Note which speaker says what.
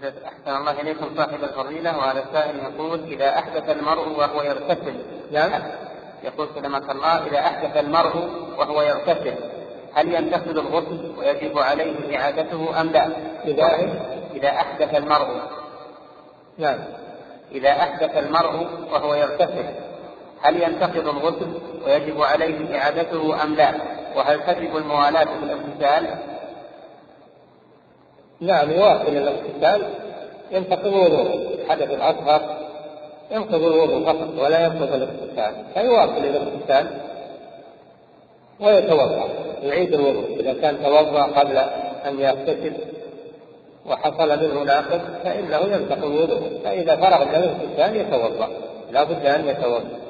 Speaker 1: أحسن الله إليكم صاحب الفضيلة. وهذا السائل يقول: إذا أحدث المرء وهو يغتسل، يقول سلامة الله: إذا أحدث المرء وهو يغتسل هل ينتقد الغسل ويجب عليه إعادته أم لا؟ إذا أحدث المرء إذا أحدث المرء وهو يغتسل هل ينتقد الغسل ويجب عليه إعادته أم لا؟ وهل تجب الموالاة في الاغتسال؟
Speaker 2: نعم، يواصل الاغتسال، ينتقض وضوءه. حدث الأصغر ينقض الوضوء فقط ولا ينقض الاغتسال، فيواصل الاغتسال ويتوضأ، يعيد الوضوء. إذا كان توضأ قبل أن يغتسل وحصل منه ناقض فإنه ينتقض وضوءه، فإذا فرغ من الاغتسال يتوضأ، لا بد أن يتوضأ.